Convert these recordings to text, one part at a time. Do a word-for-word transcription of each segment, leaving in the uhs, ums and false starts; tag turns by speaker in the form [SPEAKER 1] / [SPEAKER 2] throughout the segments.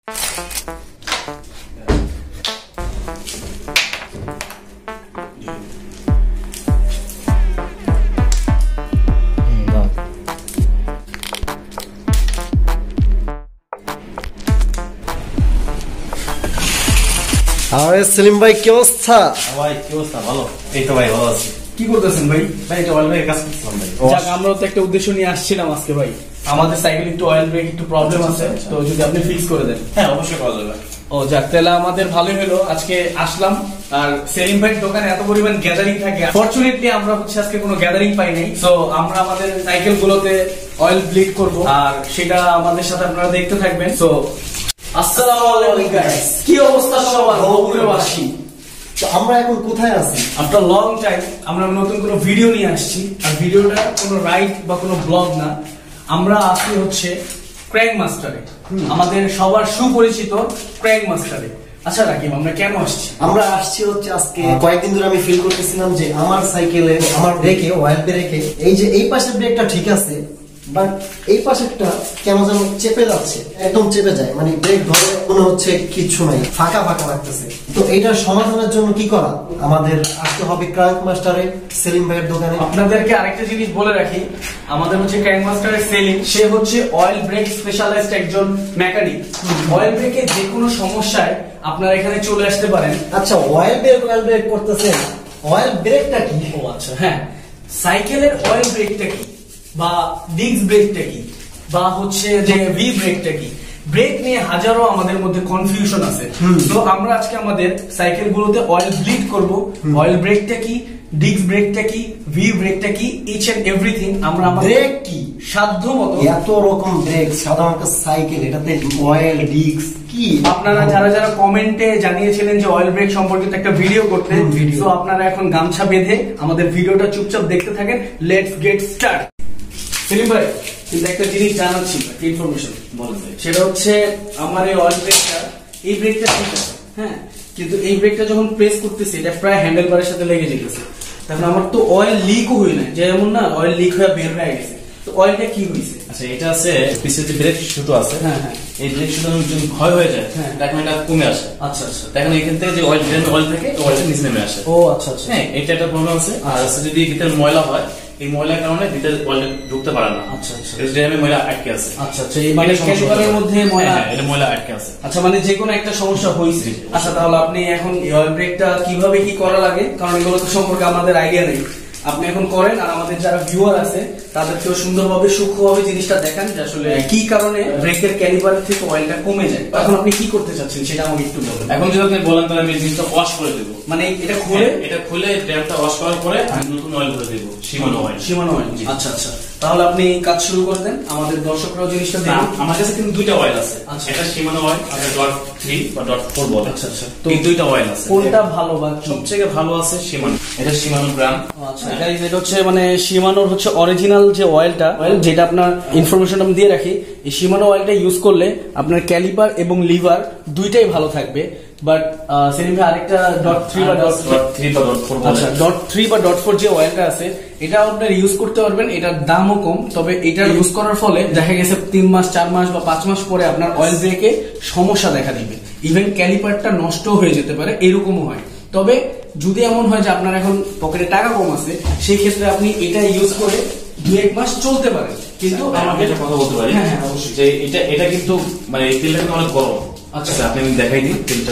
[SPEAKER 1] আরে সেলিম ভাই কি অবস্থা?
[SPEAKER 2] ভাই কি অবস্থা? ভালো। এই তো ভাই ভালো আছি।
[SPEAKER 3] কি করতেছেন ভাই?
[SPEAKER 2] ভাই এটা অয়েল ব্রেকের কাজ করতেছিলাম ভাই।
[SPEAKER 3] যাক, আমরাও তো একটা উদ্দেশ্য নিয়ে আসছিলাম আজকে ভাই। আমাদের সাইকেল একটু অয়েল ব্রেক একটু প্রবলেম আছে, তো যদি আপনি ফিক্স করে দেন।
[SPEAKER 2] হ্যাঁ অবশ্যই করা যাবে।
[SPEAKER 3] ও যাক, তাহলে আমাদের ভালোই হলো আজকে আসলাম। আর সেলিম ভাইয়ের দোকানে এত পরিমাণ গ্যাদারিং থাকে, ফরচুনেটলি আমরা হচ্ছে আজকে কোনো গ্যাদারিং পাই নাই। তো আমরা আমাদের সাইকেল গুলোতে অয়েল ব্লিড করব, আর সেটা আমাদের সাথে আপনারা দেখতে থাকবেন। তো আসসালামু আলাইকুম গাইস, কি অবস্থা সবার? বগুড়াবাসী,
[SPEAKER 1] তো আমরা এখন কোথায় আছি?
[SPEAKER 3] আফটার লং টাইম আমরা নতুন কোনো ভিডিও নিয়ে আসছি। আর ভিডিওটা কোনো রাইড বা কোনো ব্লগ না, আমরা আসি হচ্ছে ক্র্যাঙ্ক মাস্টারে, আমাদের সবার সুপরিচিত ক্র্যাঙ্ক মাস্টারে। আচ্ছা রাকিব, আমরা কেন আসছি?
[SPEAKER 1] আমরা আসছি হচ্ছে আজকে কয়েকদিন ধরে আমি ফিল করতেছিলাম যে আমার সাইকেলে আমার ব্রেকে অয়েল ব্রেকে এই যে এই পাশের ব্রেকটা ঠিক আছে, বাট এই পাশেরটা কেন যেন চেপে যাচ্ছে, একদম চেপে যায়, মানে ব্রেক ধরে মনে হচ্ছে কিছু নাই, ফাঁকা ফাঁকা লাগতেছে। তো এইটার সমাধানের জন্য কি করা? আমাদের আসতে হবে ক্র্যাঙ্ক মাস্টারে, সেলিম ভাইয়ের দোকানে।
[SPEAKER 3] আপনাদেরকে আরেকটা জিনিস বলে রাখি, আমাদের হচ্ছে ক্র্যাঙ্ক মাস্টারের সেলিম, সে হচ্ছে অয়েল ব্রেক স্পেশালিস্ট একজন মেকানিক। অয়েল ব্রেকে যে কোনো সমস্যায় আপনারা এখানে চলে আসতে পারেন।
[SPEAKER 1] আচ্ছা, অয়েল ব্রেক অয়েল ব্রেক করতেছেন, অয়েল ব্রেকটা কি?
[SPEAKER 3] ও আচ্ছা, হ্যাঁ, সাইকেলের অয়েল ব্রেকটা কি, বা ডিস্ক ব্রেকটা কি, বা হচ্ছে যে ভি ব্রেকটা কি, ব্রেক নিয়ে হাজারো আমাদের মধ্যে কনফিউশন আছে। তো আমরা আজকে আমাদের সাইকেল গুলোতে অয়েল ব্লিড করব। অয়েল ব্রেকটা কি, ডিস্ক ব্রেকটা কি, ভি ব্রেকটা কি, ইচ এন্ড এভরিথিং আমরা আমাদের
[SPEAKER 1] ব্রেক কি
[SPEAKER 3] সাধ্য মতো।
[SPEAKER 1] এত রকম ব্রেক সাধারণত সাইকেল, এটাতে অয়েল ডিস্ক কি?
[SPEAKER 3] আপনারা যারা যারা কমেন্টে জানিয়েছিলেন যে অয়েল ব্রেক সম্পর্কিত একটা ভিডিও করতে, তো আপনারা এখন গামছা বেঁধে আমাদের ভিডিওটা চুপচাপ দেখতে থাকেন। Let's get start. সেলিম ভাই, কিন্তু একটা জিনিস জানার ছিল, ইনফরমেশন বলতে, সেটা হচ্ছে আমার এই অয়েল ব্রেকটা, এই ব্রেকটা ঠিক আছে, হ্যাঁ, কিন্তু এই ব্রেকটা যখন প্রেস করতেছি এটা প্রায় হ্যান্ডেল বারের সাথে লেগে যেতেছে। তখন আমার তো অয়েল লিকও হই না, যেমন না অয়েল লিক হয়ে বের হয়ে গেছে। তো অয়েলটা কি হয়েছে?
[SPEAKER 2] আচ্ছা, এটা আছে পিছের যে ব্রেক শুটো আছে,
[SPEAKER 3] হ্যাঁ হ্যাঁ,
[SPEAKER 2] এই ব্রেক শুটো যদি ক্ষয় হয়ে যায়,
[SPEAKER 3] হ্যাঁ,
[SPEAKER 2] তখন এটা কমে আসে।
[SPEAKER 3] আচ্ছা আচ্ছা,
[SPEAKER 2] তখন এখান থেকে যে অয়েল ড্রেন অয়েল থেকে অয়েলটা নিচে নেমে আসে।
[SPEAKER 3] ও আচ্ছা আচ্ছা,
[SPEAKER 2] হ্যাঁ, এটা একটা প্রবলেম আছে। আর যদি ভিতরে ময়লা হয়, এই ময়লার কারণে ভিতরে অয়েলটা ঢুকতে পারে না।
[SPEAKER 3] আচ্ছা আচ্ছা,
[SPEAKER 2] এই ড্রেনে ময়লা আটকে আছে।
[SPEAKER 3] আচ্ছা আচ্ছা, এই মানে ক্যালিপারের মধ্যে ময়লা,
[SPEAKER 2] হ্যাঁ এটা ময়লা আটকে আছে।
[SPEAKER 3] আচ্ছা, মানে যে কোনো একটা সমস্যা হয়েছে। আচ্ছা, তাহলে আপনি এখন অয়েল ব্রেকটা কিভাবে কি করা লাগে, কারণ এগুলো তো সম্পর্কে আমাদের আইডিয়া নেই, আপনি এখন করেন। আর আমাদের যারা ভিউয়ার আছে তাদেরকেও সুন্দরভাবে সূক্ষ্মভাবে জিনিসটা দেখান যে আসলে কি কারণে ব্রেকের ক্যালিপার থেকে অয়েলটা কমে যায়। এখন আপনি কি করতে চাচ্ছেন সেটা আমাকে একটু বলুন।
[SPEAKER 2] এখন যদি আপনি বলেন তাহলে আমি জিনিসটা ওয়াশ করে দেবো।
[SPEAKER 3] মানে এটা খুলে,
[SPEAKER 2] এটা খুলে ড্যামটা ওয়াশ করার পরে আমি নতুন অয়েল ভরে দেবো, সীমানো অয়েল।
[SPEAKER 3] সীমানো অয়েল, আচ্ছা আচ্ছা, তাহলে আপনি কাজ শুরু করে দেন। আমাদের দর্শকরাও জিনিসটা দেখুন।
[SPEAKER 2] আমার কাছে কিন্তু দুইটা অয়েল আছে।
[SPEAKER 3] আচ্ছা,
[SPEAKER 2] এটা সীমানো অয়েল, আর ডট থ্রি বা ডট ফোর বলে।
[SPEAKER 3] আচ্ছা আচ্ছা,
[SPEAKER 2] তো এই দুইটা অয়েল আছে।
[SPEAKER 3] কোনটা ভালো বা
[SPEAKER 2] সবচেয়ে ভালো আছে সীমানো। এটা সীমানো ব্র্যান্ড।
[SPEAKER 3] আচ্ছা, এটা হচ্ছে মানে সীমানোর হচ্ছে অরিজিনাল যে অয়েলটা, অয়েল যেটা আপনার ইনফরমেশন আমি দিয়ে রাখি, এই সীমানো অয়েলটা ইউজ করলে আপনার ক্যালিপার এবং লিভার দুইটাই ভালো থাকবে। বাট সেলিম ভাই, আরেকটা ডট থ্রি বা ডট
[SPEAKER 2] থ্রি বা ডট ফোর,
[SPEAKER 3] আচ্ছা ডট থ্রি বা ডট ফোর যে অয়েলটা আছে, এটা আপনার ইউজ করতে পারবেন, এটার দামও কম। তবে এটা ইউজ করার ফলে দেখা গেছে তিন মাস চার মাস বা পাঁচ মাস পরে আপনার অয়েল ব্রেকে সমস্যা দেখা দিবে, ইভেন ক্যালিপারটা নষ্ট হয়ে যেতে পারে, এরকমও হয়। তবে যদি এমন হয় যে আপনার এখন পকেটে টাকা কম আছে, সেই ক্ষেত্রে আপনি এটা ইউজ করে দু এক মাস চলতে পারেন। কিন্তু
[SPEAKER 2] আমাকে একটা কথা বলতে পারি,
[SPEAKER 3] হ্যাঁ হ্যাঁ অবশ্যই,
[SPEAKER 2] যে এটা এটা কিন্তু মানে এই তেলটা কিন্তু অনেক গরম। আচ্ছা, আপনি আমি দেখাই দিই তেলটা।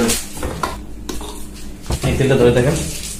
[SPEAKER 2] এই তেলটা ধরে দেখেন,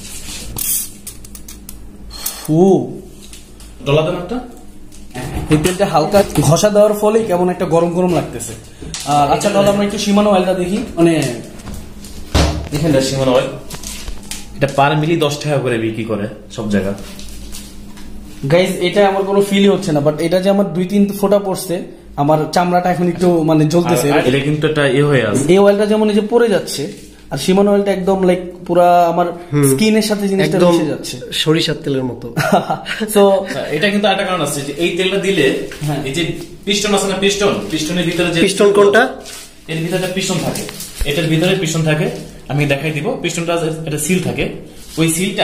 [SPEAKER 3] ফু
[SPEAKER 2] ডলা দেন একটা।
[SPEAKER 3] এই তেলটা হালকা ঘষা দেওয়ার ফলে কেমন একটা গরম গরম লাগতেছে। আর আচ্ছা, তাহলে আমরা একটু সীমানো অয়েলটা দেখি। মানে
[SPEAKER 2] এখানে সীমানো অয়েল, এটা পার মিলি দশ টাকা করে বিক্রি করে সব জায়গা।
[SPEAKER 3] গাইজ, এটা আমার কোনো ফিলই হচ্ছে না, বাট এটা যে আমার দুই তিন ফোঁটা পড়ছে, আমার চামড়াটা এখন একটু মানে জ্বলতেছে।
[SPEAKER 2] এটা কিন্তু একটা এ হয়ে আছে,
[SPEAKER 3] এই অয়েলটা যেমন এই যে পড়ে যাচ্ছে, আর সীমানো অয়েলটা একদম লাইক পুরা আমার স্কিনের সাথে জিনিসটা মিশে যাচ্ছে,
[SPEAKER 1] সরিষার তেলের মতো।
[SPEAKER 3] তো
[SPEAKER 2] এটা কিন্তু একটা কারণ আছে, যে এই তেলটা দিলে এই যে পিস্টন আছে না, পিস্টন পিস্টনের ভিতরে যে
[SPEAKER 1] পিস্টন কোনটা,
[SPEAKER 2] এর ভিতরে পিস্টন থাকে, এটার ভিতরে পিস্টন থাকে, আমি দেখাই দিব। পিস্টনটা একটা সিল থাকে, ওই সিলটা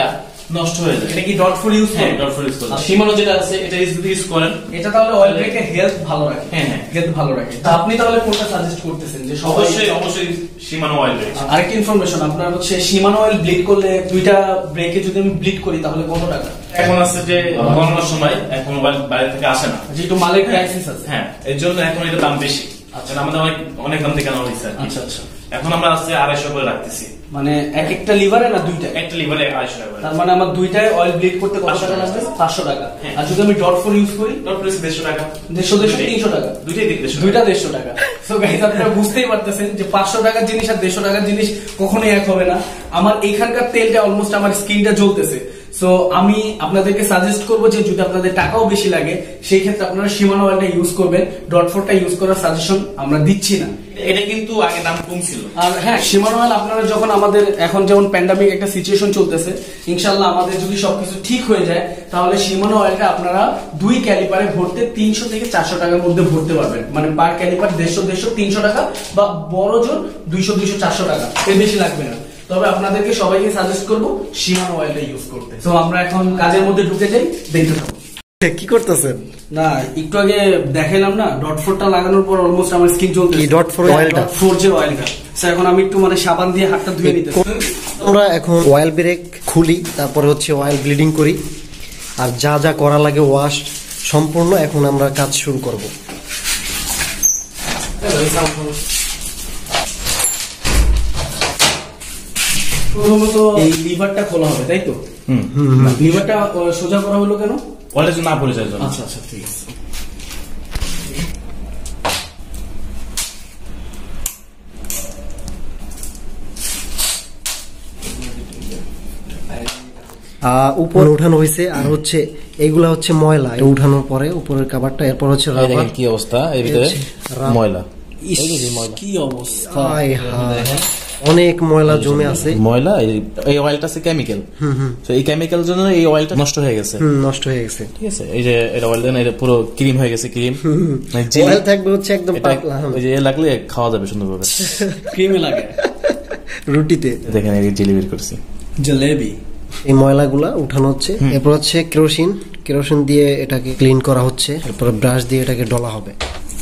[SPEAKER 2] নষ্ট হয়ে যায়।
[SPEAKER 3] এটা কি ডট ফোর ইউজ
[SPEAKER 2] হ্যাঁ
[SPEAKER 3] করেন?
[SPEAKER 2] ডট ফোর ইউজ করেন। শিমানো যেটা আছে এটা ইউজ করেন।
[SPEAKER 3] এটা তাহলে অয়েল ব্রেকের হেলথ ভালো রাখে।
[SPEAKER 2] হ্যাঁ হ্যাঁ
[SPEAKER 3] হেলথ ভালো রাখে। তা আপনি তাহলে কোনটা সাজেস্ট করতেছেন? যে
[SPEAKER 2] অবশ্যই অবশ্যই শিমানো অয়েল ব্রেক।
[SPEAKER 3] আরেকটা ইনফরমেশন, আপনার হচ্ছে শিমানো অয়েল ব্লিড করলে দুইটা ব্রেকে যদি আমি ব্লিড করি তাহলে কত টাকা?
[SPEAKER 2] এখন আছে যে করোনার সময় এখন বাইরে থেকে আসে না,
[SPEAKER 3] যেহেতু মালের ক্রাইসিস আছে।
[SPEAKER 2] হ্যাঁ এর জন্য এখন এটা দাম বেশি।
[SPEAKER 3] আচ্ছা,
[SPEAKER 2] আমাদের অনেক অনেক দাম থেকে কেনা হয়েছে।
[SPEAKER 3] আচ্ছা আচ্ছা,
[SPEAKER 2] এখন আমরা আছে আড়াইশো করে রাখতেছি।
[SPEAKER 3] মানে এক একটা লিভারে না দুইটা?
[SPEAKER 2] একটা লিভারে আড়াইশো টাকা।
[SPEAKER 3] তার মানে আমার দুইটায় অয়েল ব্লিড করতে কত টাকা লাগবে? পাঁচশো টাকা। আর যদি আমি ডট ফোর ইউজ করি?
[SPEAKER 2] ডট ফোর দেড়শো টাকা।
[SPEAKER 3] দেড়শো দেড়শো তিনশো টাকা।
[SPEAKER 2] দুইটাই দেড়শো,
[SPEAKER 3] দুইটা দেড়শো টাকা। সো গাইস আপনারা বুঝতেই পারতেছেন যে পাঁচশো টাকার জিনিস আর দেড়শো টাকার জিনিস কখনোই এক হবে না। আমার এখানকার তেলটা অলমোস্ট আমার স্কিনটা জ্বলতেছে। সো আমি আপনাদেরকে সাজেস্ট করবো যে যদি আপনাদের টাকাও বেশি লাগে সেই ক্ষেত্রে আপনারা শিমানো অয়েলটা ইউজ করবেন, ডট ফোরটা ইউজ করার সাজেশন আমরা দিচ্ছি না।
[SPEAKER 2] এটা কিন্তু আগে দাম কম ছিল।
[SPEAKER 3] আর হ্যাঁ, শিমানো অয়েল আপনারা যখন আমাদের এখন যেমন প্যান্ডামিক একটা সিচুয়েশন চলতেছে, ইনশাল্লাহ আমাদের যদি সবকিছু ঠিক হয়ে যায় তাহলে শিমানো অয়েলটা আপনারা দুই ক্যালিপারে ভরতে তিনশো থেকে চারশো টাকার মধ্যে ভরতে পারবেন। মানে পার ক্যালিপার দেড়শো দেড়শো তিনশো টাকা বা বড় জোর দুইশো দুইশো চারশো টাকা, এর বেশি লাগবে না। তবে আপনাদেরকে সবাইকে সাজেস্ট করবো শিমানো অয়েলটা ইউজ করতে। তো আমরা এখন কাজের মধ্যে ঢুকে যাই, দেখতে থাকবো।
[SPEAKER 1] কি করতেছেন?
[SPEAKER 3] না একটু আগে দেখাইলাম না ডট ফোরটা লাগানোর পর অলমোস্ট আমার স্কিন চলছে।
[SPEAKER 1] কি ডট ফোর অয়েলটা?
[SPEAKER 3] ডট ফোর যে অয়েলটা, স্যার এখন আমি একটু মানে সাবান দিয়ে হাতটা ধুয়ে নিতে।
[SPEAKER 1] আমরা এখন অয়েল ব্রেক খুলি, তারপরে হচ্ছে অয়েল ব্লিডিং করি, আর যা যা করা লাগে ওয়াশ সম্পূর্ণ এখন আমরা কাজ শুরু করব।
[SPEAKER 3] প্রথমত এই লিভারটা খোলা হবে, তাই তো?
[SPEAKER 2] হুম,
[SPEAKER 3] লিভারটা সোজা করা হলো কেন?
[SPEAKER 2] অয়েলটা না পড়ে যায় জন্য।
[SPEAKER 3] আচ্ছা আচ্ছা, ঠিক আছে।
[SPEAKER 1] উপরে উঠানো হয়েছে, আর হচ্ছে এইগুলা হচ্ছে ময়লা। উঠানোর পরে উপরের কাভারটা, এরপর হচ্ছে রাবার।
[SPEAKER 2] কি অবস্থা এর ভিতরে? ময়লা,
[SPEAKER 3] কি অবস্থা!
[SPEAKER 1] অনেক ময়লা জমে আছে।
[SPEAKER 2] ময়লা, এই অয়েলটা আছে কেমিক্যাল। তো এই কেমিক্যাল জন্য এই অয়েলটা নষ্ট হয়ে গেছে।
[SPEAKER 1] হুম, নষ্ট হয়ে গেছে।
[SPEAKER 2] ঠিক আছে, এই যে এটা অয়েল দেন, এটা পুরো ক্রিম হয়ে গেছে। ক্রিম
[SPEAKER 1] অয়েল থাকবে হচ্ছে একদম পাতলা।
[SPEAKER 2] ওই যে লাগলে খাওয়া যাবে সুন্দরভাবে।
[SPEAKER 3] ক্রিমে লাগে
[SPEAKER 1] রুটিতে।
[SPEAKER 2] দেখেন এই জেলি বের করছি,
[SPEAKER 3] জলেবি।
[SPEAKER 1] এই ময়লাগুলা উঠানো হচ্ছে। এরপর হচ্ছে কেরোসিন, কেরোসিন দিয়ে এটাকে ক্লিন করা হচ্ছে। এরপর ব্রাশ দিয়ে এটাকে ডলা হবে।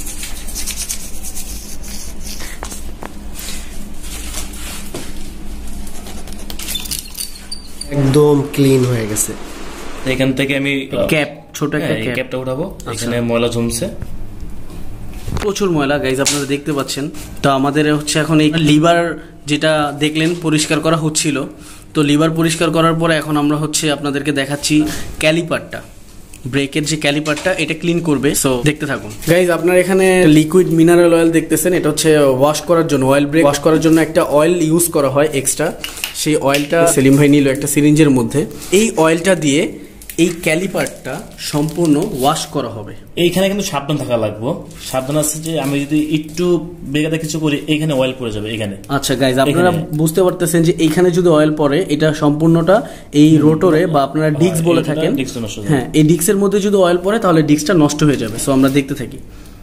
[SPEAKER 1] একদম ক্লিন হয়ে গেছে।
[SPEAKER 2] এখান থেকে আমি
[SPEAKER 3] ক্যাপ, ছোট একটা ক্যাপ,
[SPEAKER 2] ক্যাপটা উঠাবো। এখানে ময়লা জমছে,
[SPEAKER 3] প্রচুর ময়লা গাইজ, আপনারা দেখতে পাচ্ছেন। তো আমাদের হচ্ছে এখন এই লিভার যেটা দেখলেন পরিষ্কার করা হচ্ছিল। তো লিভার পরিষ্কার করার পরে এখন আমরা হচ্ছে আপনাদেরকে দেখাচ্ছি ক্যালিপারটা, ব্রেকের যে ক্যালিপারটা, এটা ক্লিন করবে। সো দেখতে থাকুন গাইজ। আপনার এখানে লিকুইড মিনারেল অয়েল দেখতেছেন, এটা হচ্ছে ওয়াশ করার জন্য, অয়েল ব্রেক ওয়াশ করার জন্য একটা অয়েল ইউজ করা হয় এক্সট্রা। সেই অয়েলটা সেলিম ভাই নিল একটা সিরিঞ্জের মধ্যে। এই অয়েলটা দিয়ে এই ক্যালিপারটা সম্পূর্ণ ওয়াশ করা হবে।
[SPEAKER 2] এইখানে কিন্তু সাবধান থাকা লাগবে। সাবধান আছে যে আমি যদি একটু বেগাতে কিছু করি এইখানে অয়েল পড়ে যাবে এখানে।
[SPEAKER 3] আচ্ছা গাইজ, আপনারা বুঝতে পারতেছেন যে এইখানে যদি অয়েল পড়ে, এটা সম্পূর্ণটা এই রোটরে বা আপনারা ডিস্ক বলে থাকেন, হ্যাঁ, এই ডিস্কের মধ্যে যদি অয়েল পড়ে তাহলে ডিস্কটা নষ্ট হয়ে যাবে। সো আমরা দেখতে থাকি।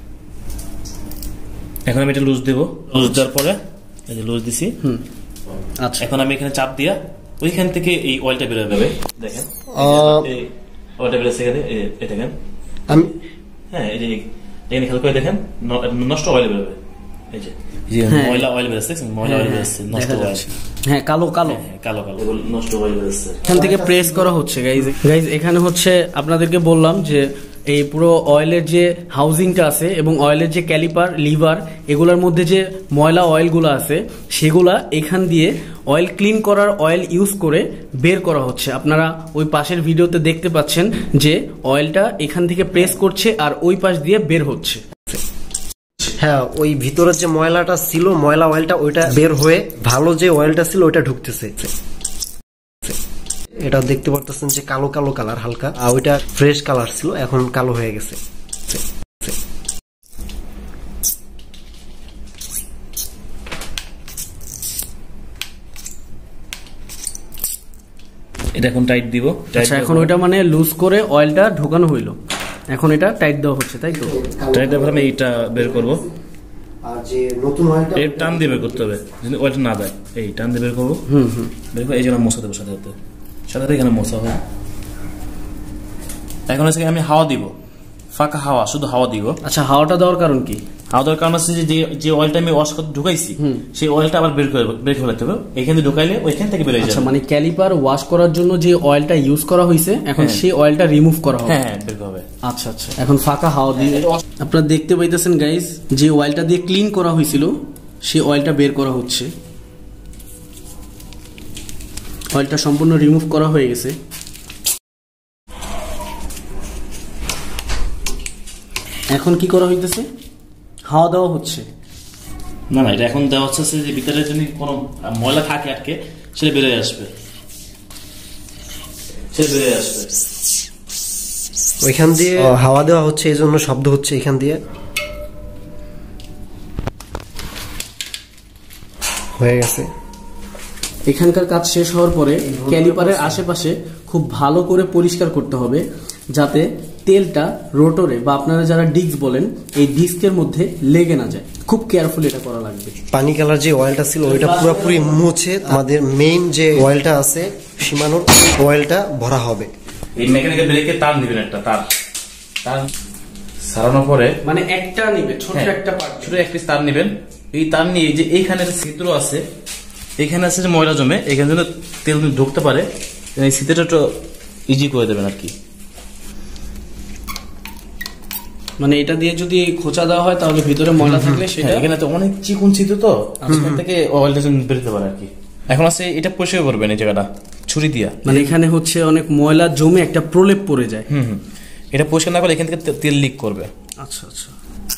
[SPEAKER 2] এখন আমি এটা লুজ দেবো। লুজ দেওয়ার পরে এই যে লুজ দিছি।
[SPEAKER 3] হুম, আচ্ছা।
[SPEAKER 2] এখন আমি এখানে চাপ দিয়া ওইখান থেকে এই অয়েলটা বের হয়ে যাবে। দেখেন এই অয়েলটা বের হচ্ছে এখানে, এই দেখেন
[SPEAKER 1] আমি
[SPEAKER 2] হ্যাঁ, এই যে এখানে খেয়াল করে দেখেন নষ্ট অয়েল বের হবে। এই যে ময়লা অয়েল বের হচ্ছে, ময়লা অয়েল বের হচ্ছে, নষ্ট অয়েল।
[SPEAKER 3] হ্যাঁ, কালো কালো
[SPEAKER 2] কালো কালো নষ্ট অয়েল বের হচ্ছে।
[SPEAKER 3] এখান থেকে প্রেস করা হচ্ছে গাইজ। গাইজ এখানে হচ্ছে আপনাদেরকে বললাম যে এই পুরো অয়েলের যে হাউজিংটা আছে এবং অয়েলের যে ক্যালিপার, লিভার, এগুলোর মধ্যে যে ময়লা অয়েলগুলো আছে সেগুলা এখান দিয়ে অয়েল ক্লিন করার অয়েল ইউজ করে বের করা হচ্ছে। আপনারা ওই পাশের ভিডিওতে দেখতে পাচ্ছেন যে অয়েলটা এখান থেকে প্রেস করছে আর ওই পাশ দিয়ে বের হচ্ছে।
[SPEAKER 1] হ্যাঁ, ওই ভিতরের যে ময়লাটা ছিল, ময়লা অয়েলটা, ওইটা বের হয়ে ভালো যে অয়েলটা ছিল ওইটা ঢুকতেছে। এটা দেখতে পারতেছেন যে কালো কালো কালার হালকা, আর ওইটা ফ্রেশ কালার ছিল, এখন কালো হয়ে গেছে।
[SPEAKER 2] এটা এখন টাইট দিব।
[SPEAKER 3] আচ্ছা, এখন ওইটা মানে লুজ করে অয়েলটা ঢোকানো হইলো, এখন এটা টাইট দেওয়া হচ্ছে, তাই তো?
[SPEAKER 2] টাইট দেওয়ার পর আমি এইটা বের করবো।
[SPEAKER 1] আর যে নতুন অয়েলটা,
[SPEAKER 2] এই টান দিয়ে বের করতে হবে, যদি অয়েলটা না দেয় এই টান দিয়ে বের করবো।
[SPEAKER 3] হুম হুম
[SPEAKER 2] বের করে এই জন্য মশা দেবো সাথে সাথে সাথে এখানে মোছা হবে। এখন হচ্ছে আমি হাওয়া দিব, ফাঁকা হাওয়া, শুধু হাওয়া দিব।
[SPEAKER 3] আচ্ছা, হাওয়াটা দেওয়ার কারণ কি?
[SPEAKER 2] হাওয়া দেওয়ার কারণ হচ্ছে যে যে অয়েলটা আমি ওয়াশ করতে ঢুকাইছি সেই অয়েলটা আবার বের করে বের করে ফেলতে হবে। এখানে ঢুকাইলে ওইখান থেকে বের হয়ে যাবে।
[SPEAKER 3] আচ্ছা, মানে ক্যালিপার ওয়াশ করার জন্য যে অয়েলটা ইউজ করা হয়েছে এখন সেই অয়েলটা রিমুভ করা হবে।
[SPEAKER 2] হ্যাঁ, বের হবে।
[SPEAKER 3] আচ্ছা আচ্ছা, এখন ফাঁকা হাওয়া দিয়ে আপনারা দেখতে পাইতেছেন গাইস, যে অয়েলটা দিয়ে ক্লিন করা হয়েছিল সেই অয়েলটা বের করা হচ্ছে। অয়েলটা সম্পূর্ণ রিমুভ করা হয়ে গেছে। এখন কি করা হইতেছে? হাওয়া দেওয়া হচ্ছে।
[SPEAKER 2] না না, এটা এখন দেওয়া হচ্ছে যে ভিতরে যদি কোনো ময়লা থাকে আটকে সেটা বেরিয়ে আসবে, সেটা বেরিয়ে আসবে।
[SPEAKER 1] ওইখান দিয়ে হাওয়া দেওয়া হচ্ছে, এই জন্য শব্দ হচ্ছে এখান দিয়ে। হয়ে গেছে।
[SPEAKER 3] এখানকার কাজ শেষ হওয়ার পরে ক্যালিপারের আশেপাশে খুব ভালো করে পরিষ্কার করতে হবে, যাতে তেলটা রোটরে বা আপনারা যারা ডিস্ক বলেন এই ডিস্কের মধ্যে লেগে না যায়। খুব কেয়ারফুলি এটা করা লাগবে।
[SPEAKER 1] পানি কালার যে অয়েলটা ছিল ওইটা পুরোপুরি মুছে আমাদের মেইন যে অয়েলটা আছে শিমানোর অয়েলটা ভরা হবে।
[SPEAKER 2] এই মেকানিক্যাল ব্রেকে তার দিবেন, একটা তার তার সারানোর পরে
[SPEAKER 3] মানে একটা নিবে, ছোট একটা পার্ট,
[SPEAKER 2] ছোট একটা তার নেবেন। এই তার নিয়ে যে এইখানে ছিদ্র আছে, এখানে আছে যে ময়লা জমে, এখানে যেন তেল ঢুকতে পারে, এই ছিদ্রটা একটু ইজি করে দেবেন আর কি।
[SPEAKER 3] মানে এটা দিয়ে যদি খোঁচা দেওয়া হয় তাহলে ভিতরে ময়লা থাকলে সেটা,
[SPEAKER 2] এখানে তো অনেক চিকন ছিদ্র, তো সেখান থেকে অয়েলটা যেন বেরোতে পারে আর কি। এখন আছে এটা পরিষ্কার করবেন এই জায়গাটা ছুরি দিয়া।
[SPEAKER 3] মানে এখানে হচ্ছে অনেক ময়লা জমে একটা প্রলেপ পড়ে যায়।
[SPEAKER 2] হুম হুম, এটা পরিষ্কার না করলে এখান থেকে তেল লিক করবে।
[SPEAKER 3] আচ্ছা আচ্ছা,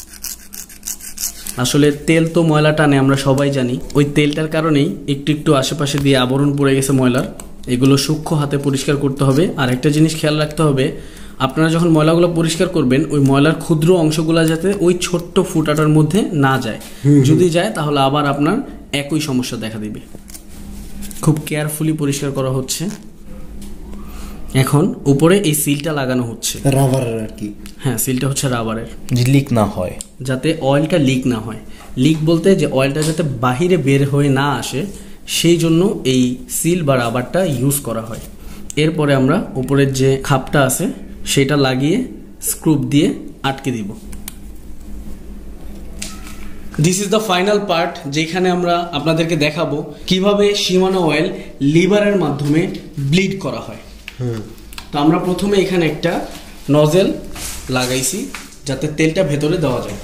[SPEAKER 3] আসলে তেল তো ময়লা টানে, আমরা সবাই জানি। ওই তেলটার কারণেই একটু একটু আশেপাশে দিয়ে আবরণ পড়ে গেছে ময়লার। এগুলো সূক্ষ্ম হাতে পরিষ্কার করতে হবে। আর একটা জিনিস খেয়াল রাখতে হবে, আপনারা যখন ময়লাগুলো পরিষ্কার করবেন ওই ময়লার ক্ষুদ্র অংশগুলো যাতে ওই ছোট্ট ফুটাটার মধ্যে না যায়। যদি যায় তাহলে আবার আপনার একই সমস্যা দেখা দিবে। খুব কেয়ারফুলি পরিষ্কার করা হচ্ছে। এখন উপরে এই সিলটা লাগানো হচ্ছে,
[SPEAKER 1] রাবারের আর কি।
[SPEAKER 3] হ্যাঁ, সিলটা হচ্ছে রাবারের,
[SPEAKER 2] যে লিক না হয়,
[SPEAKER 3] যাতে অয়েলটা লিক না হয়। লিক বলতে যে অয়েলটা যাতে বাহিরে বের হয়ে না আসে, সেই জন্য এই সিল বা রাবারটা ইউজ করা হয়। এরপরে আমরা উপরের যে খাপটা আছে সেটা লাগিয়ে স্ক্রুপ দিয়ে আটকে দিব। This is the final part, যেখানে আমরা আপনাদেরকে দেখাবো কিভাবে শিমানো অয়েল লিভারের মাধ্যমে ব্লিড করা হয়। তো আমরা প্রথমে এখানে একটা নজেল লাগাইছি যাতে তেলটা ভেতরে দেওয়া যায়।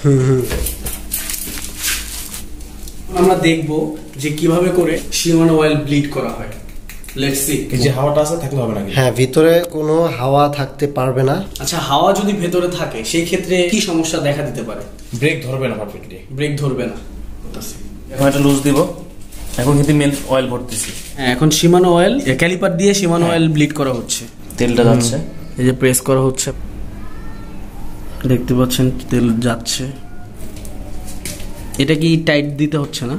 [SPEAKER 3] আমরা দেখব যে কিভাবে করে শিমানো অয়েল ব্লিড করা হয়। Let's see.
[SPEAKER 2] এই যে হাওয়াটা আছে থাকলে হবে না।
[SPEAKER 1] হ্যাঁ, ভিতরে কোনো হাওয়া থাকতে পারবে না।
[SPEAKER 3] আচ্ছা, হাওয়া যদি ভেতরে থাকে সেই ক্ষেত্রে কি সমস্যা দেখা দিতে পারে?
[SPEAKER 2] ব্রেক ধরবে না পারফেক্টলি,
[SPEAKER 3] ব্রেক ধরবে না।
[SPEAKER 2] এখন একটা লুজ দিব। এখন কিন্তু মেন অয়েল ভরতেছি।
[SPEAKER 3] হ্যাঁ, এখন শিমানো অয়েল ক্যালিপার দিয়ে শিমানো অয়েল ব্লিড করা হচ্ছে।
[SPEAKER 2] তেলটা যাচ্ছে,
[SPEAKER 3] এই যে প্রেস করা হচ্ছে, দেখতে পাচ্ছেন তেল যাচ্ছে। এটা কি টাইট দিতে হচ্ছে না?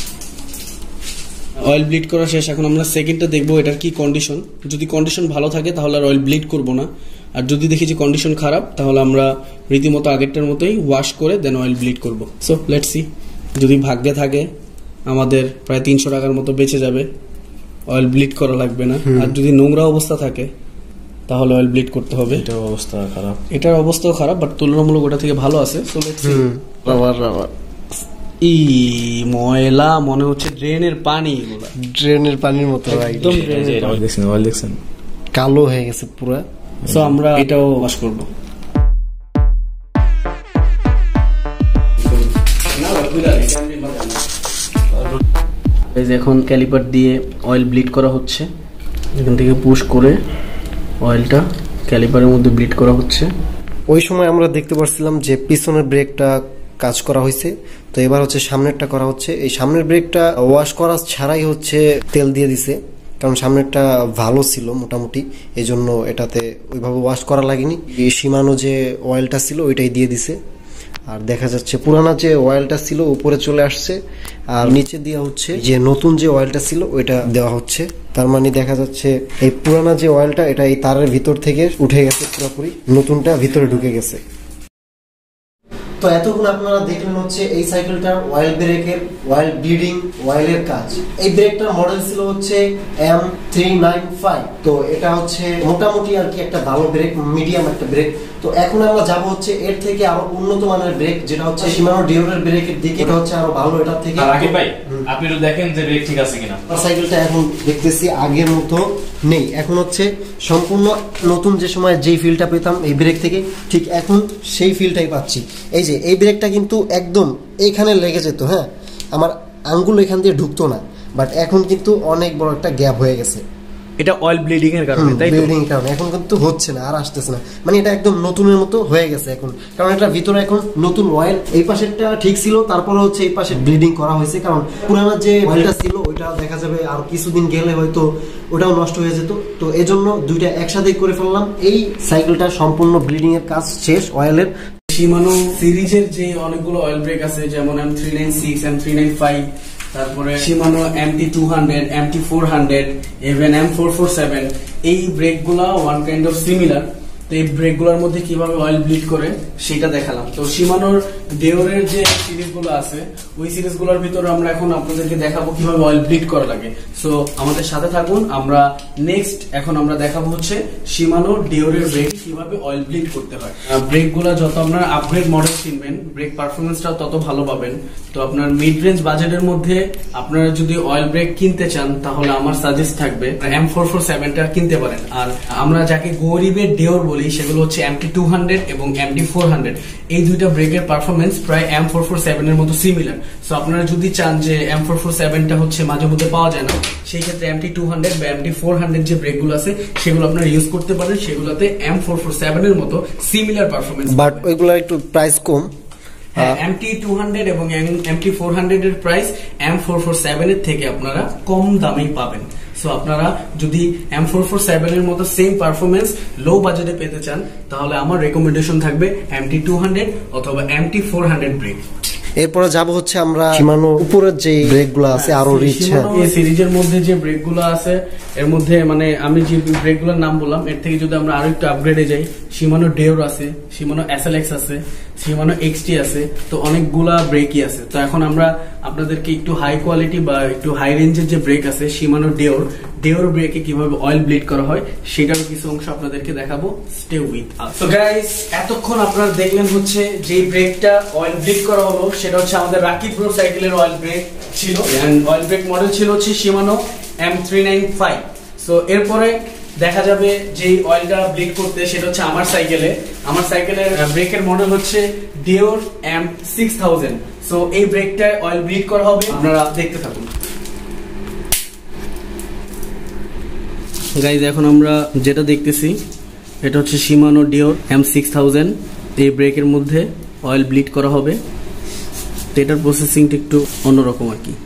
[SPEAKER 3] অয়েল ব্লিড করা শেষ। এখন আমরা সেকেন্ডটা দেখবো এটার কি কন্ডিশন। যদি কন্ডিশন ভালো থাকে তাহলে আর অয়েল ব্লিড করবো না, আর যদি দেখি যে কন্ডিশন খারাপ তাহলে আমরা রীতিমতো আগেরটার মতোই ওয়াশ করে দেন অয়েল ব্লিড করবো। So let's see. যদি ভাগ্যে থাকে আমাদের প্রায় তিনশো টাকার মতো বেঁচে যাবে, অয়েল ব্লিড করা লাগবে না। আর যদি নোংরা অবস্থা থাকে তাহলে অয়েল ব্লিড করতে হবে।
[SPEAKER 2] এটার অবস্থা খারাপ,
[SPEAKER 3] এটার অবস্থাও খারাপ, বাট তুলনামূলক ওটা থেকে ভালো আছে। So let's see. Rubber rubber ই ময়লা মনে হচ্ছে ড্রেনের পানি,
[SPEAKER 1] ড্রেনের পানির মতো
[SPEAKER 3] একদম ড্রেনের পানি।
[SPEAKER 2] দেখছেন অয়েল দেখছেন
[SPEAKER 1] কালো হয়ে গেছে পুরো।
[SPEAKER 3] সো আমরা এটাও ওয়াশ করব। এই যে এখন ক্যালিপার দিয়ে অয়েল ব্লিড করা হচ্ছে। এখান থেকে পুশ করে অয়েলটা ক্যালিপারের মধ্যে ব্লিড করা হচ্ছে।
[SPEAKER 1] ওই সময় আমরা দেখতে পাচ্ছিলাম যে পিছনের ব্রেকটা কাজ করা হয়েছে, তো এবার হচ্ছে সামনেরটা করা হচ্ছে। এই সামনের ব্রেকটা ওয়াশ করা ছাড়াই হচ্ছে তেল দিয়ে দিছে, কারণ সামনেরটা ভালো ছিল মোটামুটি, এই জন্য এটাতে ওইভাবে ওয়াশ করা লাগেনি। এই শিমানো যে অয়েলটা ছিল ওইটাই দিয়ে দিছে। আর দেখা যাচ্ছে পুরানা যে অয়েলটা ছিল উপরে চলে আসছে, আর নিচে দিয়ে হচ্ছে যে নতুন যে অয়েলটা ছিল ওইটা দেওয়া হচ্ছে। তার মানে দেখা যাচ্ছে এই পুরানা যে অয়েলটা এটা এই তারের ভিতর থেকে উঠে গেছে পুরোপুরি, নতুনটা ভিতরে ঢুকে গেছে। তো এতক্ষণ আপনারা দেখলেন হচ্ছে এই সাইকেলটার অয়েল ব্রেকের অয়েল ব্লিডিং অয়েলের কাজ। এই ব্রেকটার মডেল ছিল হচ্ছে এম থ্রি নাইন ফাইভ। তো এটা হচ্ছে মোটামুটি আর কি একটা ভালো ব্রেক, মিডিয়াম একটা ব্রেক। তো এখন আমরা যাব হচ্ছে এর থেকে আরো উন্নত মানের ব্রেক, যেটা হচ্ছে শিমানো ডিওরের ব্রেকের দিকে। এটা হচ্ছে আরো ভালো এটার থেকে।
[SPEAKER 2] রাকিব ভাই আপনি একটু দেখেন যে ব্রেক ঠিক আছে কিনা।
[SPEAKER 1] সাইকেলটা এখন দেখতেছি আগের মতো নেই, এখন হচ্ছে সম্পূর্ণ নতুন যে সময় যেই ফিলটা পেতাম এই ব্রেক থেকে ঠিক এখন সেই ফিলটাই পাচ্ছি। এই যে এই ব্রেকটা কিন্তু একদম এইখানে লেগে যেত, হ্যাঁ আমার আঙ্গুল এখান দিয়ে ঢুকতো না, বাট এখন কিন্তু অনেক বড় একটা গ্যাপ হয়ে গেছে।
[SPEAKER 3] এটা অয়েল ব্লিডিং এর কারণে, তাই তো?
[SPEAKER 1] ব্লিডিং এর কারণে এখন কিন্তু হচ্ছে না, আর আসতেছে না, মানে এটা একদম নতুনের মতো হয়ে গেছে এখন, কারণ এটা ভিতরে এখন নতুন অয়েল। এই পাশেরটা ঠিক ছিল, তারপরে হচ্ছে এই পাশে ব্লিডিং করা হয়েছে, কারণ পুরানো যে অয়েলটা ছিল ওইটা দেখা যাবে আর কিছুদিন গেলে হয়তো ওটাও নষ্ট হয়ে যেত। তো এজন্য দুইটা একসাথে করে ফেললাম। এই সাইকেলটা সম্পূর্ণ ব্লিডিং এর কাজ শেষ অয়েলের।
[SPEAKER 3] শিমানো সিরিজের যে অনেকগুলো অয়েল ব্রেক আছে, যেমন M three nine six, M three nine five, তারপরে Shimano M T two hundred, M T four hundred, even M four four seven, এই ব্রেক গুলা ওয়ান কাইন্ড অফ সিমিলার। তো এই ব্রেক গুলার মধ্যে কিভাবে অয়েল ব্লিড করে সেটা দেখালাম। তো শিমানোর ডিওরের যে সিরিজ গুলো আছে ওই সিরিজ গুলোর ভিতরে আমরা এখন আপনাদেরকে দেখাবো কিভাবে অয়েল ব্লিড করা লাগে। সো আমাদের সাথে থাকুন। আমরা নেক্সট এখন আমরা দেখাবো হচ্ছে শিমানো ডিওরের ব্রেক কিভাবে অয়েল ব্লিড করতে হয়। ব্রেক গুলা যত আপনারা আপগ্রেড মডেল কিনবেন ব্রেক পারফরমেন্সটা তত ভালো পাবেন। তো আপনার মিড রেঞ্জ বাজেটের মধ্যে আপনারা যদি অয়েল ব্রেক কিনতে চান তাহলে আমার সাজেস্ট থাকবে এম ফোর ফোর সেভেনটা কিনতে পারেন। আর আমরা যাকে গরিবের ডিওর বলি সেগুলো হচ্ছে এম টি টু হান্ড্রেড এবং এম টি ফোর হান্ড্রেড। এই দুইটা ব্রেকের পারফরমেন্স প্রায় এম ফোর ফোর সেভেন এর মতো সিমিলার। সো আপনারা যদি চান যে এম ফোর ফোর সেভেনটা হচ্ছে মাঝে মধ্যে পাওয়া যায় না, সেই ক্ষেত্রে এম টি টু হান্ড্রেড বা এম টি ফোর হান্ড্রেড যে ব্রেকগুলো আছে সেগুলো আপনারা ইউজ করতে পারেন। সেগুলোতে এম ফোর ফোর সেভেন এর মতো সিমিলার পারফরমেন্স,
[SPEAKER 1] বাট ওইগুলো একটু প্রাইস কম।
[SPEAKER 3] এম টি টু হান্ড্রেড এবং এম টি ফোর হান্ড্রেড এর price M four four seven এর থেকে আপনারা কম দামেই পাবেন। সো আপনারা যদি এম ফোর ফোর সেভেন এর মতো সেম পারফরমেন্স লো বাজেটে পেতে চান তাহলে আমার রেকমেন্ডেশন থাকবে এম টি টু হান্ড্রেড অথবা M T four hundred brake.
[SPEAKER 1] এরপরে যাব হচ্ছে আমরা শিমানো উপরের যে ব্রেকগুলো আছে আরো রিচ।
[SPEAKER 3] এই সিরিজের মধ্যে যে ব্রেকগুলো আছে এর মধ্যে মানে আমি যে ব্রেকগুলোর নাম বললাম এর থেকে যদি আমরা আরো একটু আপগ্রেডে যাই, শিমানো ডিওর আছে, শিমানো এস এল এক্স আছে, শিমানো এক্সটি আছে, তো অনেকগুলা ব্রেকই আছে। তো এখন আমরা আপনাদেরকে একটু হাই কোয়ালিটি বা একটু হাই রেঞ্জের যে ব্রেক আছে শিমানো ডিওর ডিওর ব্রেকে কিভাবে অয়েল ব্লিড করা হয় সেটারও কিছু অংশ আপনাদেরকে দেখাবো। Stay with us. So guys এতক্ষণ আপনারা দেখলেন হচ্ছে যে ব্রেকটা অয়েল ব্লিড করা হলো সেটা হচ্ছে আমাদের রাকিব ব্রো সাইকেলের অয়েল ব্রেক ছিল, এন্ড অয়েল ব্রেক মডেল ছিল হচ্ছে Shimano M three nine five. So এরপরে দেখা যাবে যে অয়েলটা ব্লিড করতে সেটা হচ্ছে আমার সাইকেলে। আমার সাইকেলের ব্রেকের মডেল হচ্ছে Deore M six thousand. So এই ব্রেকটা অয়েল ব্লিড করা হবে, আপনারা দেখতে থাকুন। গাইজ এখন আমরা যেটা দেখতেছি এটা হচ্ছে Shimano Deore M six thousand. এই ব্রেকের মধ্যে অয়েল ব্লিড করা হবে। তো এটার প্রসেসিংটা একটু অন্যরকম আর কি।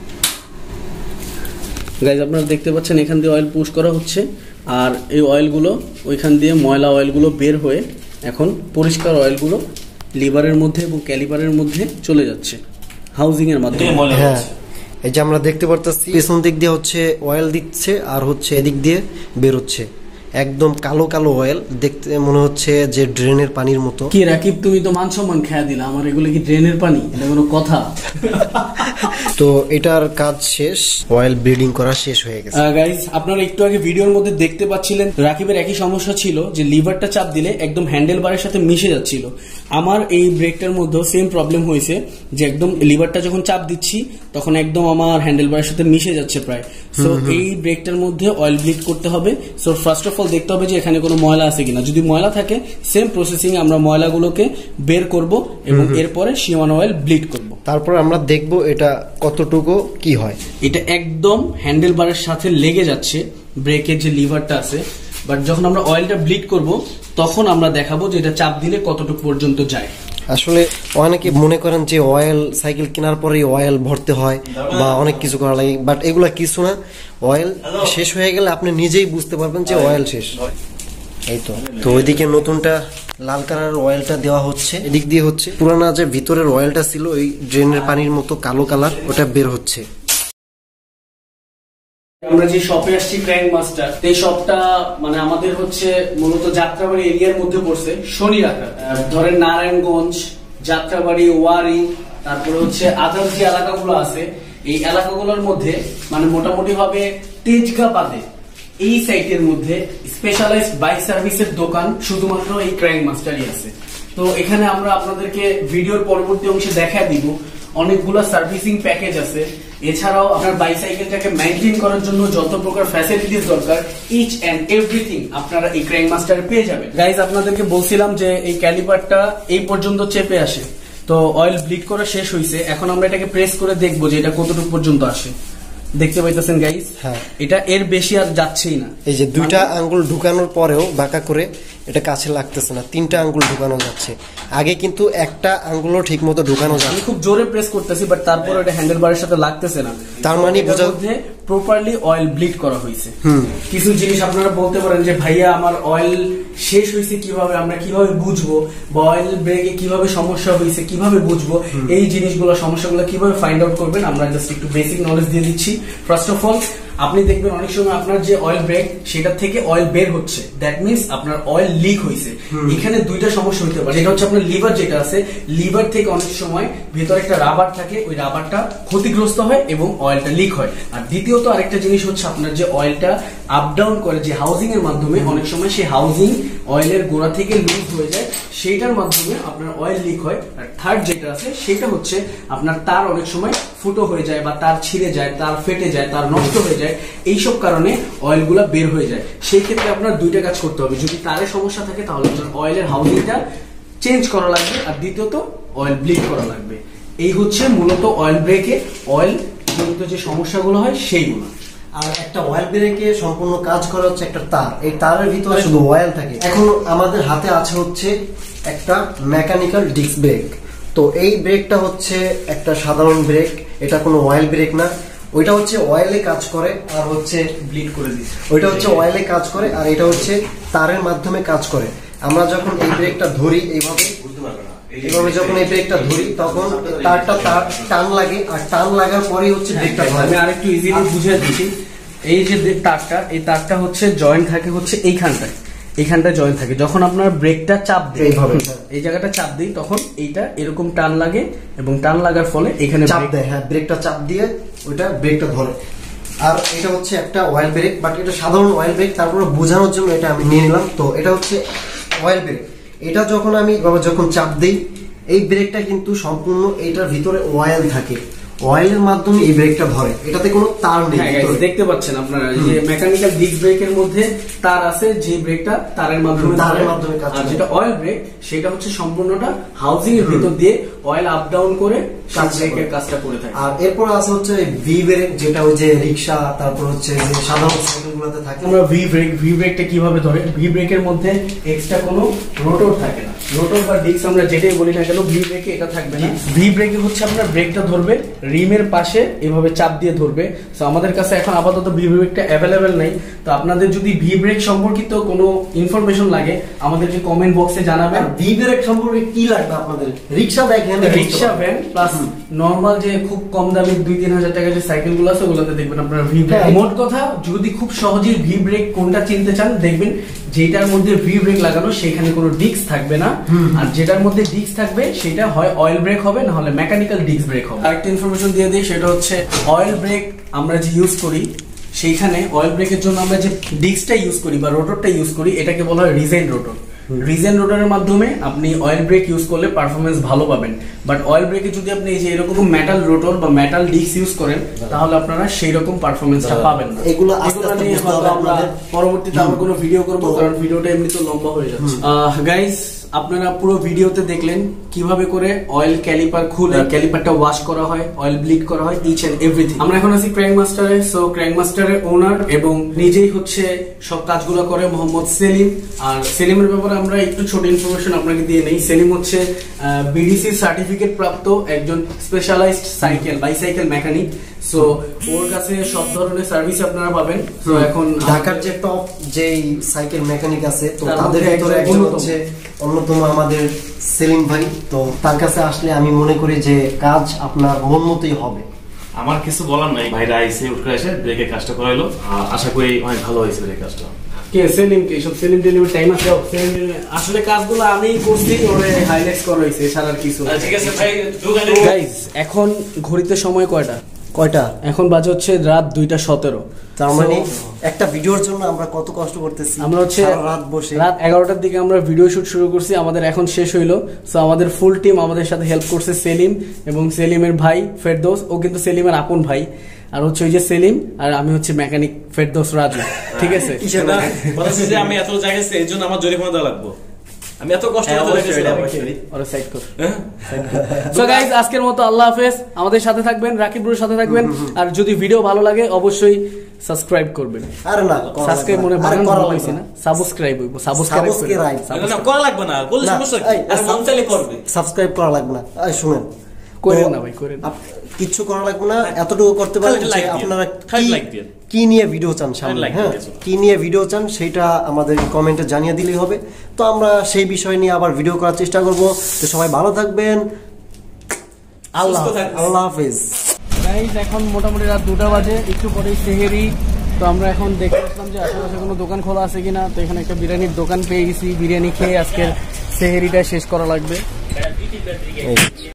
[SPEAKER 3] গাইজ আপনারা দেখতে পাচ্ছেন এখান দিয়ে অয়েল পুশ করা হচ্ছে, আর এই অয়েলগুলো ওইখান দিয়ে ময়লা অয়েলগুলো বের হয়ে এখন পরিষ্কার অয়েলগুলো লিভারের মধ্যে এবং ক্যালিপারের মধ্যে চলে যাচ্ছে হাউজিং এর মাধ্যমে।
[SPEAKER 1] হ্যাঁ, এই যে আমরা দেখতে পারতেছি পেছন দিক দিয়ে হচ্ছে অয়েল দিচ্ছে আর হচ্ছে এদিক দিয়ে বের হচ্ছে একদম কালো কালো অয়েল, দেখতে মনে হচ্ছে যে ড্রেনের পানির মতো।
[SPEAKER 3] কি রাকিব তুমি তো মান সম্মান খেয়া দিলা, আমার এগুলো কি ড্রেনের পানি? এটা কোনো কথা?
[SPEAKER 1] তো এটার কাজ শেষ, অয়েল ব্লিডিং করা শেষ হয়ে গেছে।
[SPEAKER 3] গাইস আপনারা একটু আগে ভিডিওর মধ্যে দেখতে পাচ্ছিলেন রাকিবের একই সমস্যা ছিল যে লিভারটা চাপ দিলে একদম হ্যান্ডেল বারের সাথে মিশে যাচ্ছিল। আমার এই ব্রেকটার মধ্যেও সেম প্রবলেম হয়েছে যে একদম লিভারটা যখন চাপ দিচ্ছি তখন একদম আমার হ্যান্ডেল বারের সাথে মিশে যাচ্ছে প্রায়। সো এই ব্রেকটার মধ্যে অয়েল ব্লিড করতে হবে। সো ফার্স্ট অফ অল দেখতে হবে যে এখানে কোনো ময়লা আছে কিনা। যদি ময়লা থাকে সেম প্রসেসিং আমরা ময়লাগুলোকে বের করব এবং এরপরে শিমানো অয়েল ব্লিড করব।
[SPEAKER 1] তারপর আমরা দেখব এটা কতটুকু কি হয়।
[SPEAKER 3] এটা একদম হ্যান্ডেল বারের সাথে লেগে যাচ্ছে ব্রেকের যে লিভারটা আছে, বাট যখন আমরা অয়েলটা ব্লিড করব তখন আমরা দেখাবো যে এটা চাপ দিলে কতটুকু পর্যন্ত যায়।
[SPEAKER 1] আসলে অনেকে মনে করেন যে অয়েল সাইকেল কেনার পরে অয়েল ভরতে হয় বা অনেক কিছু করা লাগে, বাট এগুলা কিছু না। অয়েল শেষ হয়ে গেলে আপনি নিজেই বুঝতে পারবেন যে অয়েল শেষ। এই তো তো ওইদিকে নতুনটা লাল কালারের অয়েলটা দেওয়া হচ্ছে, এদিক দিয়ে হচ্ছে পুরানা যে ভিতরের অয়েলটা ছিল ওই ড্রেনের পানির মতো কালো কালার, ওটা বের হচ্ছে।
[SPEAKER 3] আমরা যে শপে আসছি ক্র্যাঙ্ক মাস্টার, এই শপটা মানে আমাদের হচ্ছে মূলত যাত্রাবাড়ি এরিয়ার মধ্যে পড়ছে, শনিরাখা। ধরেন নারায়ণগঞ্জ যাত্রাবাড়ি, ওয়ারি, তারপরে হচ্ছে আদার যে এলাকাগুলো আছে এই এলাকাগুলোর মধ্যে মানে মোটামুটি ভাবে তেজগাঁ বাদে এই সাইটের মধ্যে স্পেশালাইজড বাইক সার্ভিসের দোকান শুধুমাত্র এই ক্র্যাঙ্ক মাস্টারই আছে। তো এখানে আমরা আপনাদেরকে ভিডিওর পরবর্তী অংশে দেখা দিব অনেকগুলো সার্ভিসিং প্যাকেজ আছে। এছাড়াও আপনার বাইসাইকেলটাকে মেইনটেইন করার জন্য যত প্রকার ফ্যাসিলিটিস দরকার ইচ এন্ড এভরিথিং আপনারা এই ক্র্যাঙ্ক মাস্টারে পেয়ে যাবেন। গাইজ আপনাদেরকে বলছিলাম যে এই ক্যালিপারটা এই পর্যন্ত চেপে আসে, তো অয়েল ব্লিড করা শেষ হয়েছে। এখন আমরা এটাকে প্রেস করে দেখবো যে এটা কতটুকু পর্যন্ত আসে। দেখতে পাইতেছেন গাইজ,
[SPEAKER 1] হ্যাঁ
[SPEAKER 3] এটা এর বেশি আর যাচ্ছেই না।
[SPEAKER 1] এই যে দুইটা আঙ্গুল ঢুকানোর পরেও বাঁকা করে এটা কাছে লাগতেছে না, তিনটা আঙ্গুল ঢুকানো যাচ্ছে। আগে কিন্তু একটা আঙ্গুলও ঠিক মতো ঢুকানো যায়।
[SPEAKER 3] আমি খুব জোরে প্রেস করতেছি বাট তারপর এটা হ্যান্ডেল বারের সাথে লাগতেছে না।
[SPEAKER 1] তার মানে বোঝা
[SPEAKER 3] প্রপারলি অয়েল ব্লিড করা হয়েছে। কিছু জিনিস আপনারা বলতে পারেন যে ভাইয়া আমার অয়েল শেষ হয়েছে কিভাবে, আমরা কিভাবে বুঝবো, বা অয়েল ব্রেকে কিভাবে সমস্যা হয়েছে কিভাবে বুঝবো, এই জিনিসগুলো সমস্যাগুলো কিভাবে ফাইন্ড আউট করবেন আমরা জাস্ট একটু বেসিক নলেজ দিয়ে দিচ্ছি। ফার্স্ট অফ অল আপনি দেখবেন অনেক সময় আপনার যে অয়েল ব্রেক সেটা থেকে অয়েল বের হচ্ছে, দ্যাট মিনস আপনার অয়েল লিক হয়েছে। এখানে দুইটা সমস্যা হতে পারে। যেটা হচ্ছে আপনার লিভার যেটা আছে, লিভার থেকে অনেক সময় ভেতরে একটা রাবার থাকে, ওই রাবারটা ক্ষতিগ্রস্ত হয় এবং অয়েলটা লিক হয়। আর দ্বিতীয়ত আরেকটা জিনিস হচ্ছে আপনার যে অয়েলটা আপ ডাউন করে যে হাউজিং এর মাধ্যমে অনেক সময় সেই হাউজিং অয়েলের গোড়া থেকে লুজ হয়ে যায়, সেইটার মাধ্যমে আপনার অয়েল লিক হয়। আর থার্ড যেটা আছে সেটা হচ্ছে আপনার তার অনেক সময় ফুটো হয়ে যায় বা তার ছিঁড়ে যায়, তার ফেটে যায়, তার নষ্ট হয়ে যায়, এইসব কারণে অয়েলগুলা বের হয়ে যায়। সেই ক্ষেত্রে আপনার দুইটা কাজ করতে হবে। যদি তারের সমস্যা থাকে তাহলে আপনার অয়েলের হাউজিংটা চেঞ্জ করা লাগবে, আর দ্বিতীয়ত অয়েল ব্লিড করা লাগবে। এই হচ্ছে মূলত অয়েল ব্রেকে অয়েল জনিত যে সমস্যাগুলো হয় সেইগুলো।
[SPEAKER 1] আর একটা অয়েল ব্রেকে সম্পূর্ণ কাজ করা হচ্ছে একটা তার, এই তারের ভিতরে শুধু অয়েল থাকে। এখন আমাদের হাতে আছে হচ্ছে একটা মেকানিক্যাল ডিস্ক ব্রেক। তো এই ব্রেকটা হচ্ছে একটা সাধারণ ব্রেক, এটা কোনো অয়েল ব্রেক না। ওইটা হচ্ছে অয়েলে কাজ করে আর হচ্ছে
[SPEAKER 3] ব্লিড করে দিচ্ছে।
[SPEAKER 1] ওইটা হচ্ছে অয়েলে কাজ করে আর এটা হচ্ছে তারের মাধ্যমে কাজ করে। আমরা যখন এই ব্রেকটা ধরি এইভাবে এইভাবে যখন এই ব্রেকটা ধরি তখন তারটা তার টান লাগে, আর টান লাগার পরেই হচ্ছে ব্রেকটা ধরে।
[SPEAKER 3] আমি আরেকটু ইজিলি বুঝিয়ে দিচ্ছি। এই যে তারটা, এই তারটা হচ্ছে জয়েন্ট থাকে হচ্ছে এইখানটায়, এইখানটা জয়েন্ট থাকে। যখন আপনার ব্রেকটা চাপ দেয়
[SPEAKER 1] এইভাবে
[SPEAKER 3] এই জায়গাটা চাপ দিই তখন এইটা এরকম টান লাগে এবং টান লাগার ফলে এখানে
[SPEAKER 1] চাপ দেয়। হ্যাঁ, ব্রেকটা চাপ দিয়ে ওইটা ব্রেকটা ধরে। আর এটা হচ্ছে একটা অয়েল ব্রেক, বাট এটা সাধারণ অয়েল ব্রেক, তারপরে বোঝানোর জন্য এটা আমি নিয়ে নিলাম। তো এটা হচ্ছে অয়েল ব্রেক। এটা যখন আমি যখন চাপ দিই এই ব্রেকটা কিন্তু সম্পূর্ণ এইটার ভিতরে অয়েল থাকে, অয়েলের মাধ্যমে এই ব্রেকটা ধরে, এটাতে কোনো তার নেই।
[SPEAKER 3] দেখতে পাচ্ছেন আপনারা যে মেকানিক্যাল ডিস্ক ব্রেকের মধ্যে তার আছে, যে ব্রেকটা তারের মাধ্যমে
[SPEAKER 1] তারের মাধ্যমে কাজ
[SPEAKER 3] করে। আর যেটা অয়েল ব্রেক সেটা হচ্ছে সম্পূর্ণটা হাউজিং এর ভিতর দিয়ে অয়েল আপ ডাউন করে কাজ ব্রেকের কাজটা করে থাকে।
[SPEAKER 1] আর এরপর আছে হচ্ছে ভি ব্রেক, যেটা ওই যে রিকশা তারপর হচ্ছে যে সাধারণ সাইকেলগুলোতে থাকে।
[SPEAKER 3] আমরা ভি ব্রেক ভি ব্রেকটা কিভাবে ধরে, ভি ব্রেকের মধ্যে এক্সট্রা কোনো রোটর থাকে না, রোটর বা ডিস্ক আমরা যেটাই বলি না কেন ভি ব্রেকে এটা থাকবে না। ভি ব্রেকে হচ্ছে আপনার ব্রেকটা ধরবে রিমের পাশে এভাবে চাপ দিয়ে ধরবে। তো আমাদের কাছে এখন আপাতত ভি ব্রেকটা অ্যাভেলেবেল নেই। তো আপনাদের যদি ভি ব্রেক সম্পর্কিত কোনো ইনফরমেশন লাগে আমাদেরকে কমেন্ট বক্সে জানাবেন।
[SPEAKER 1] ভি ব্রেক সম্পর্কে কি লাগবে আপনাদের? Rickshaw van,
[SPEAKER 3] rickshaw van plus normal যে খুব কম দামি দুই তিন হাজার টাকা যে সাইকেল গুলো আছে ওগুলোতে দেখবেন আপনারা ভি ব্রেক। মোট কথা যদি খুব সহজেই ভি ব্রেক কোনটা চিনতে চান দেখবেন যেটার মধ্যে ভি ব্রেক লাগানো সেখানে কোনো ডিস্ক থাকবে না, আর যেটার মধ্যে ডিস্ক থাকবে সেটা হয় অয়েল ব্রেক হবে না হলে মেকানিক্যাল ডিস্ক ব্রেক হবে। আরেকটা ইনফরমেশন দিয়ে দিই, সেটা হচ্ছে অয়েল ব্রেক আমরা যে ইউজ করি সেইখানে অয়েল ব্রেকের জন্য আমরা যে ডিস্কটা ইউজ করি বা রোটরটা ইউজ করি এটাকে বলা হয় রিজেন রোটর। রিজেন রোটরের মাধ্যমে আপনি অয়েল ব্রেক ইউজ করলে পারফরমেন্স ভালো পাবেন, বাট অয়েল ব্রেকে যদি আপনি এই যে এরকম মেটাল রোটর বা মেটাল ডিস্ক ইউজ করেন তাহলে আপনারা সেই রকম পারফরমেন্সটা পাবেন না।
[SPEAKER 1] এগুলো আস্তে আস্তে বুঝতে হবে আপনাদের।
[SPEAKER 3] পরবর্তীতে আমরা কোনো ভিডিও করব, কারণ ভিডিওটা এমনিতে লম্বা হয়ে যাচ্ছে। গাইস আপনারা পুরো ভিডিওতে দেখলেন কিভাবে করে অয়েল ক্যালিপার খুলে ক্যালিপারটা ওয়াশ করা হয়, অয়েল ব্লিড করা হয়, ইচ এন্ড এভরিথিং। আমরা এখন আছি ক্র্যাঙ্ক মাস্টারে। সো ক্র্যাঙ্ক মাস্টারের ওনার এবং নিজেই হচ্ছে সব কাজগুলো করে মোহাম্মদ সেলিম। আর সেলিমের ব্যাপারে আমরা একটু ছোট ইনফরমেশন আপনাকে দিয়ে নেই। সেলিম হচ্ছে বিডিসি সার্টিফিকেট প্রাপ্ত একজন specialized cycle bicycle mechanic. So ওর কাছে সব ধরনের সার্ভিস আপনারা পাবেন। তো এখন
[SPEAKER 1] ঢাকার যে টপ যে সাইকেল মেকানিক আছে তো তাদের ভিতরে একজন হচ্ছে অন্যতম আমাদের সেলিম ভাই। তো তার কাছে আসলে আমি মনে করি যে কাজ আপনার মন মতোই হবে।
[SPEAKER 2] আমার কিছু বলার নাই, ভাইরা আইসে উঠে এসে ব্রেকের কাজটা করাইলো, আশা করি অনেক ভালো হয়েছে এই কাজটা।
[SPEAKER 3] কে সেলিম কে সব সেলিম ডেলিভারি টাইম আছে আসলে কাজগুলো আমি করছি ওরে হাইলাইট করা হয়েছে এছাড়া আর কিছু
[SPEAKER 2] ঠিক আছে ভাই দোকানে
[SPEAKER 3] গাইস এখন ঘড়িতে সময় কয়টা
[SPEAKER 1] কয়টা
[SPEAKER 3] এখন বাজে হচ্ছে রাত দুইটা সতেরো
[SPEAKER 1] তার মানে একটা ভিডিওর জন্য আমরা কত কষ্ট করতেছি
[SPEAKER 3] আমরা হচ্ছে
[SPEAKER 1] সারা রাত বসে
[SPEAKER 3] রাত এগারোটার দিকে আমরা ভিডিও শুট শুরু করছি আমাদের এখন শেষ হইলো সো আমাদের ফুল টিম আমাদের সাথে হেল্প করছে সেলিম এবং সেলিমের ভাই ফেরদৌস ও কিন্তু সেলিমের আপন ভাই আর হচ্ছে ওই যে সেলিম আর আমি হচ্ছে মেকানিক ফেরদৌস রাজু ঠিক আছে
[SPEAKER 1] কিসের
[SPEAKER 2] না কথা হচ্ছে যে আমি এত জায়গায় এই জন্য আমার জরিমানা দেওয়া লাগবে আমি এত কষ্ট করে লেগেছিলাম
[SPEAKER 3] ওরা সাইড কর সো গাইস আজকের মতো আল্লাহ হাফেজ আমাদের সাথে থাকবেন রাকিব ব্রোর সাথে থাকবেন আর যদি ভিডিও ভালো লাগে অবশ্যই সাবস্ক্রাইব করবেন
[SPEAKER 1] আরে না
[SPEAKER 3] সাবস্ক্রাইব মনে বানান ভালো হইছে না সাবস্ক্রাইব হইবো সাবস্ক্রাইব
[SPEAKER 1] সাবস্ক্রাইব
[SPEAKER 2] না করা লাগবে না বলে সমস্যা কি আর মন চাইলে করবে
[SPEAKER 1] সাবস্ক্রাইব করা লাগবে না এই শুনেন
[SPEAKER 3] করেন না ভাই করেন
[SPEAKER 1] কিচ্ছু করা লাগবে না এতটুকু করতে পারেন যে আপনারা কি নিয়ে ভিডিও চান সামনে হ্যাঁ কি নিয়ে ভিডিও চান সেটা আমাদের কমেন্টে জানিয়ে দিলেই হবে তো আমরা সেই বিষয় নিয়ে আবার ভিডিও করার চেষ্টা করব তো সবাই ভালো থাকবেন আল্লাহ আল্লাহ হাফেজ
[SPEAKER 3] গাইস এখন মোটামুটি রাত দুটা বাজে একটু পরেই সেহেরি তো আমরা এখন দেখে আসলাম যে আশেপাশে কোনো দোকান খোলা আছে কিনা তো এখানে একটা বিরিয়ানির দোকান পেয়ে গেছি বিরিয়ানি খেয়ে আজকের সেহেরিটা শেষ করা লাগবে